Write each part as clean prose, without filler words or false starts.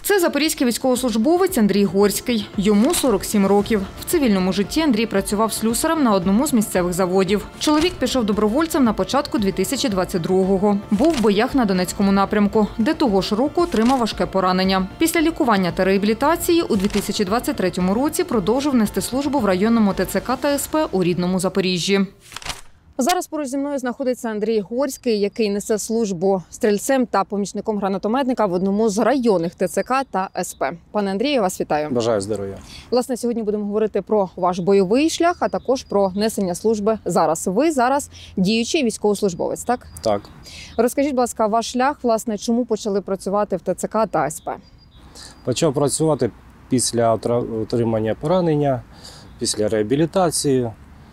Це запорізький військовослужбовець Андрій Горський. Йому 47 років. В цивільному житті Андрій працював слюсарем на одному з місцевих заводів. Чоловік пішов добровольцем на початку 2022-го. Був в боях на Донецькому напрямку, де того ж року отримав важке поранення. Після лікування та реабілітації у 2023 році продовжив нести службу в районному ТЦК та СП у рідному Запоріжжі. Зараз поруч зі мною знаходиться Андрій Горський, який несе службу стрільцем та помічником гранатометника в одному з районних ТЦК та СП. Пане Андрію, я вас вітаю. Бажаю здоров'я. Власне, сьогодні будемо говорити про ваш бойовий шлях, а також про несення служби зараз. Ви зараз діючий військовослужбовець, так? Так. Розкажіть, будь ласка, ваш шлях, власне, чому почали працювати в ТЦК та СП? Почав працювати після отримання поранення, після реабілітації.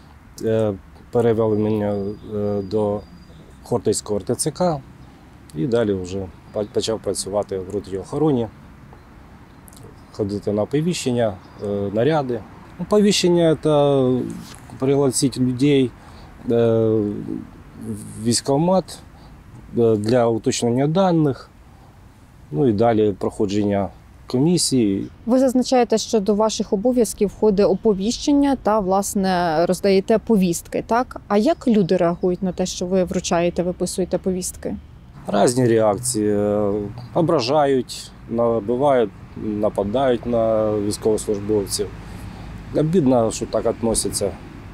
Перевели мене до Хортицького ТЦК і далі вже почав працювати в роті охороні, ходити на оповіщення, наряди. Оповіщення – це пригласити людей в військкомат для уточнення даних, ну і далі проходження комісії. Ви зазначаєте, що до ваших обов'язків входить оповіщення та, власне, роздаєте повістки, так? А як люди реагують на те, що ви вручаєте, виписуєте повістки? Різні реакції. Ображають, бувають, нападають на військовослужбовців. Обідно, що так відносяться.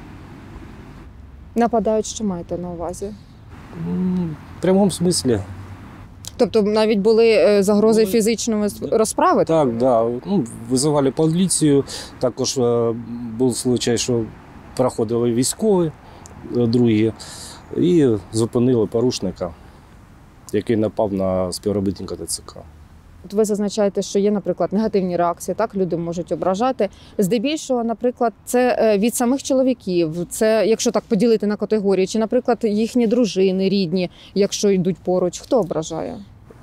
Нападають, що маєте на увазі? В прямому смислі. Тобто навіть були загрози фізичної розправи? Так, да. Визивали поліцію. Також був случай, що проходили військові другі і зупинили порушника, який напав на співробітника ТЦК. От ви зазначаєте, що є, наприклад, негативні реакції, так, люди можуть ображати. Здебільшого, наприклад, це від самих чоловіків, це, якщо так поділити на категорії, чи, наприклад, їхні дружини, рідні, якщо йдуть поруч, хто ображає?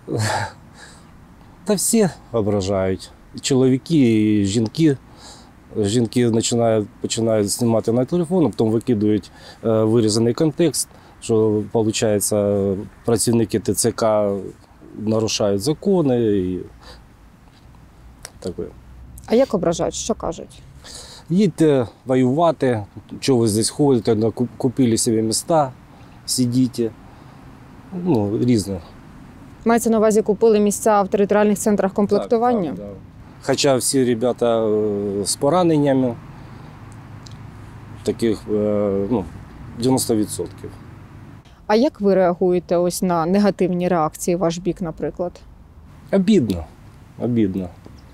Та всі ображають. І чоловіки, і жінки. Жінки починають знімати на телефон, а потім викидують вирізаний контекст, що, виходить, працівники ТЦК нарушають закони і таке. А як ображають? Що кажуть? Їдьте воювати, чого ви здесь ходите, купили собі міста, сидіть. Різне. Мається на увазі, купили місця в територіальних центрах комплектування? Так. Хоча всі ребята з пораненнями, таких 90%. А як ви реагуєте ось на негативні реакції в ваш бік, наприклад? Обідно.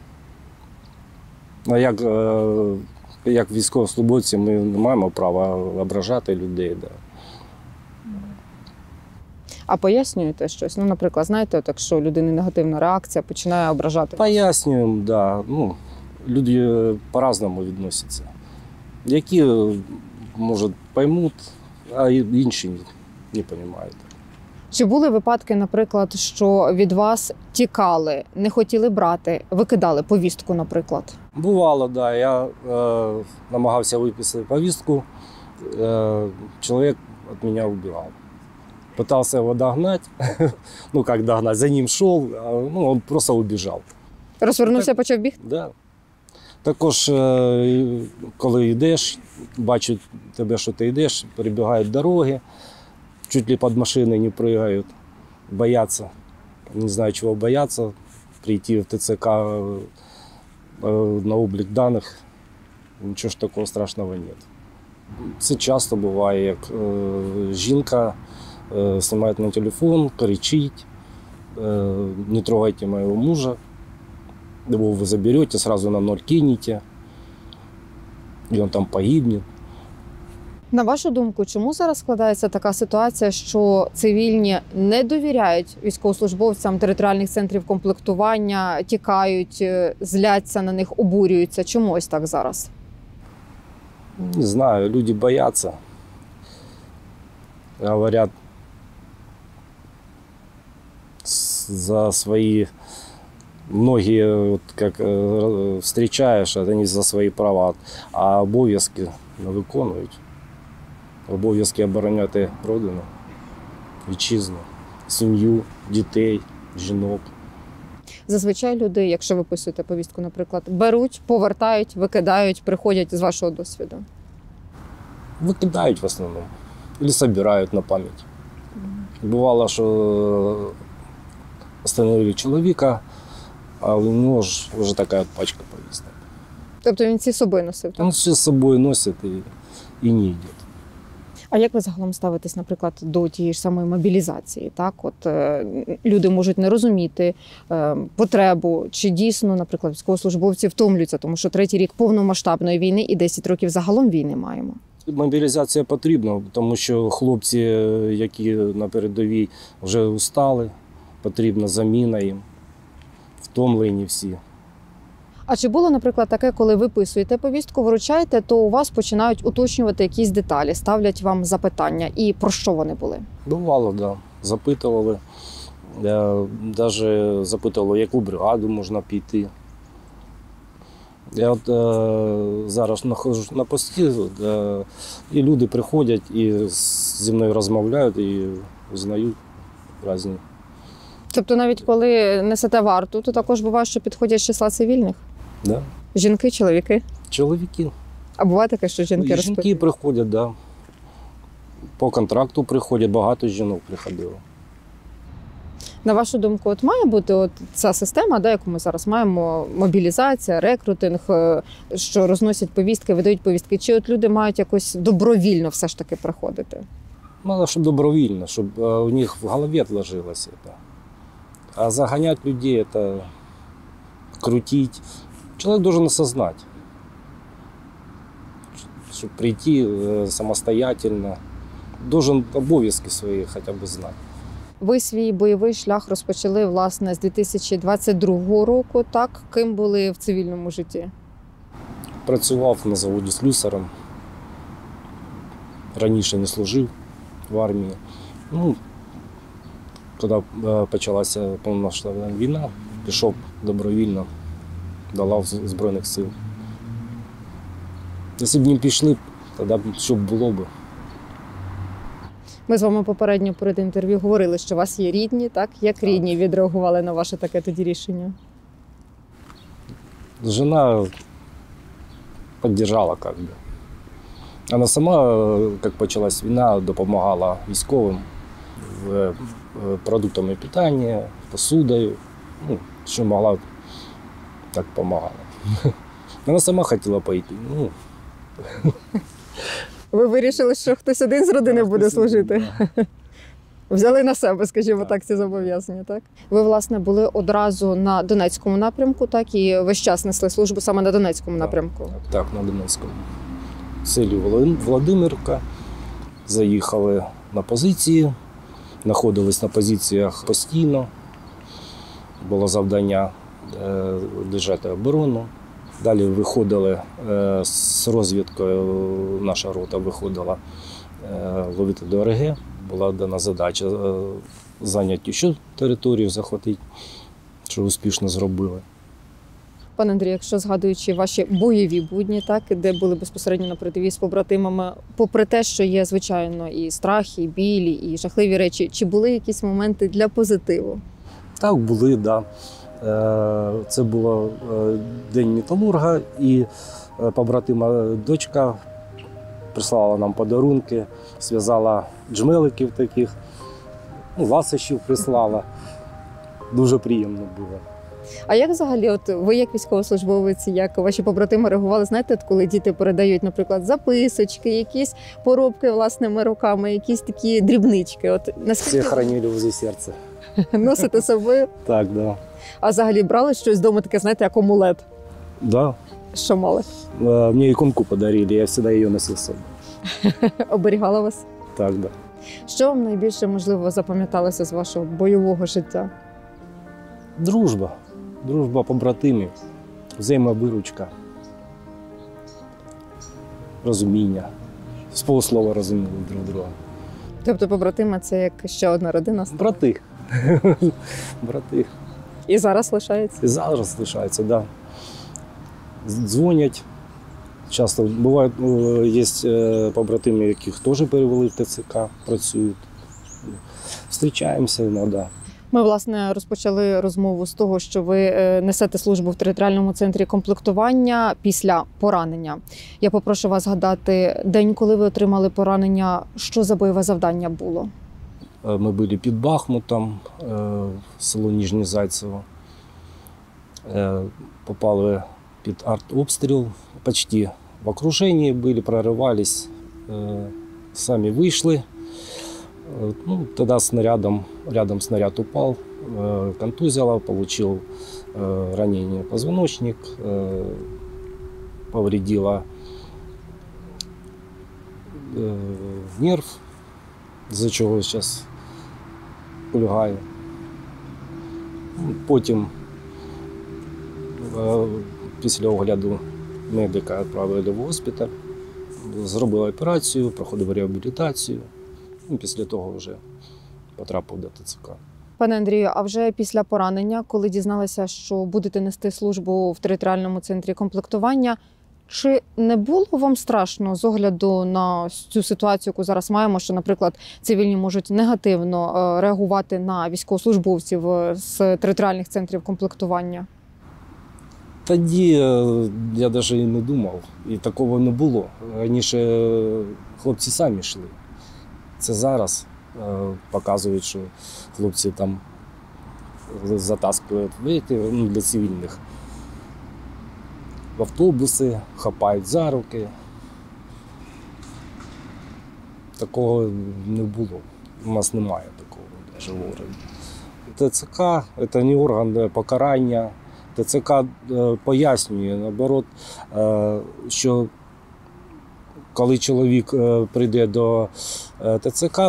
А як військовослужбовці ми не маємо права ображати людей. Да. А пояснюєте щось? Наприклад, знаєте, якщо у людини негативна реакція, починає ображати? Пояснюємо, так. Да. Люди по-разному відносяться. Які, може, поймуть, а інші не розуміють. Чи були випадки, наприклад, що від вас тікали, не хотіли брати, викидали повістку, наприклад? Бувало, так. Да. Я намагався виписати повістку, чоловік від мене убігав. Пытался его догнать, как догнать, за ним шел, он просто убежал. Розвернувся, почав бігти? Так. Да. Також, коли йдеш, бачать тебе, що ти йдеш, перебігають дороги, чуть ли під машини не пригають, бояться, не знаю, чого бояться, прийти в ТЦК на облік даних, нічого ж такого страшного немає. Це часто буває, як жінка снимает на телефон, кричит, не трогайте моего мужа, его вы заберете, сразу на 0 кинете, и он там погибнет. На вашу думку, чому зараз складається така ситуація, що цивільні не довіряють військовослужбовцям територіальних центрів комплектування, тікають, зляться на них, обурюються? Чому ось так зараз? Не знаю, люди боятся. Говорят, за свои, многие, как встречаешь, это не за свои права, а обов'язки не виконують. Обов'язки обороняти родину, вітчизну, сім'ю, дітей, жінок. зазвичай люди, якщо виписуєте повістку, наприклад, беруть, повертають, викидають, приходять з вашого досвіду? Викидають в основному. Або збирають на пам'ять. Бувало, що остановили чоловіка, а у нього ж вже така пачка повісток. Тобто він ці з собою носив, так? Він все з собою носить і не йде. А як ви загалом ставитесь, наприклад, до тієї ж самої мобілізації? Так, от люди можуть не розуміти потребу, чи дійсно, наприклад, військовослужбовці втомлюються, тому що 3-й рік повномасштабної війни і 10 років загалом війни маємо. Мобілізація потрібна, тому що хлопці, які на передовій, вже устали, потрібна заміна їм, втомлені всі. А чи було, наприклад, таке, коли виписуєте повістку, вручаєте, то у вас починають уточнювати якісь деталі, ставлять вам запитання, і про що вони були? Бувало, так. Да. Запитували. Навіть запитували, в яку бригаду можна піти. Я от зараз знаходжусь на пості, і люди приходять і зі мною розмовляють і знають різні. Тобто навіть коли несете варту, то також буває, що підходять з числа цивільних? Да. Жінки, чоловіки? Чоловіки. А буває таке, що жінки І жінки приходять, да. По контракту приходять, багато жінок приходило. На вашу думку, от має бути от ця система, да, яку ми зараз маємо, мобілізація, рекрутинг, що розносять повістки, видають повістки, чи от люди мають якось добровільно все ж таки приходити? Мало, щоб добровільно, щоб у них в голові відложилося це. А заганять людей, це крутить. Человек должен осознать, чтобы прийти самостоятельно, должен обов'язки свої хоча б знати. Ви свій бойовий шлях розпочали, власне, з 2022 року, так? Ким були в цивільному житті? Працював на заводі слюсарем. Раніше не служив в армії. Ну, коли почалася повномасштабна війна, пішов добровільно до лав Збройних сил. Якщо б не пішли, тоді б що б було б. Ми з вами попередньо перед інтерв'ю говорили, що у вас є рідні, так? Як рідні відреагували на ваше таке тоді рішення? Жена підтримала, як би. Вона сама, як почалась війна, допомагала військовим продуктами питання, посудою. Ну, що могла, так допомагала. Вона сама хотіла пойти. Ну. Ви вирішили, що хтось один з родини буде служити? Взяли на себе, скажімо так, ці зобов'язання, так? Ви, власне, були одразу на Донецькому напрямку, так? І весь час несли службу саме на Донецькому напрямку? Так, на Донецькому. В селі Володимирка. Заїхали на позиції, знаходились на позиціях постійно. Було завдання держати оборону. Далі виходили з розвідкою, наша рота виходила ловити ДРГ. Була дана задача зайняти ще територію, захватити, що успішно зробили. Пане Андрію, якщо згадуючи ваші бойові будні, так, де були безпосередньо на передовій з побратимами, попри те, що є, звичайно, і страх, і білі, і жахливі речі, чи були якісь моменти для позитиву? Так, були, так. Да. Це був День металурга, і побратима дочка прислала нам подарунки, зв'язала джмеликів таких, ласощів прислала. Дуже приємно було. А як взагалі, от ви як військовослужбовець, як ваші побратими реагували, знаєте, коли діти передають, наприклад, записочки, якісь поробки власними руками, якісь такі дрібнички? От Всі хранили возле серця. Носите з собою? Так, так. Да. А взагалі брали щось вдома таке, знаєте, як амулет? Да. Що мали? Мне иконку подарили, я всегда ее носил с собой. Оберігала вас? Так, да. Що вам найбільше, можливо, запам'яталося з вашого бойового життя? Дружба. Дружба побратимів, взаємовиручка, розуміння. З полуслова розуміли друг друга. Тобто побратими – це як ще одна родина? Брати. Брати. І зараз лишається? І зараз лишаються, так. Да. Дзвонять. Часто бувають, є побратими, яких теж перевели в ТЦК, працюють. Зустрічаємося іноді. Ми, власне, розпочали розмову з того, що ви несете службу в територіальному центрі комплектування після поранення. Я попрошу вас згадати день, коли ви отримали поранення, що за бойове завдання було? Ми були під Бахмутом, село Ніжнє Зайцево. Попали під артобстріл, почти в окружении были, прорывались, сами вышли. Ну, тогда рядом снаряд упал, контузило, получил ранение позвоночник, повредило нерв, из-за чого зараз кульгаю. Потім після огляду медика відправили в госпіталь, зробили операцію, проходив реабілітацію. Після того вже потрапив до ТЦК. Пане Андрію, а вже після поранення, коли дізналися, що будете нести службу в територіальному центрі комплектування, чи не було вам страшно з огляду на цю ситуацію, яку зараз маємо, що, наприклад, цивільні можуть негативно реагувати на військовослужбовців з територіальних центрів комплектування? Тоді я навіть і не думав, і такого не було. Раніше хлопці самі йшли. Це зараз показують, що хлопці там затаскують для цивільних в автобуси, хапають за руки. Такого не було. У нас немає такого навіть в органі. ТЦК – це не орган покарання. ТЦК пояснює, наоборот, що коли чоловік прийде до ТЦК,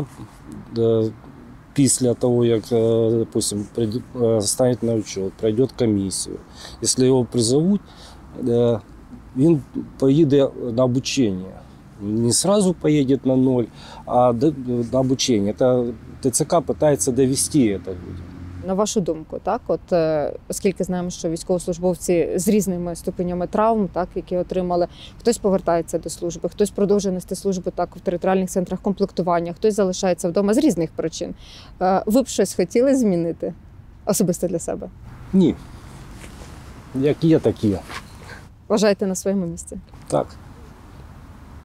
після того, як, допустим, стане на учет, пройде комісію, якщо його призовуть, він поїде на обучення. Не одразу поїде на ноль, а на обучення. ТЦК намагається довести це людям. На вашу думку, так, оскільки знаємо, що військовослужбовці з різними ступенями травм, так, які отримали, хтось повертається до служби, хтось продовжує нести службу так в територіальних центрах комплектування, хтось залишається вдома з різних причин. Ви б щось хотіли змінити особисто для себе? Ні. Як є, так є. Вважаєте на своєму місці? Так.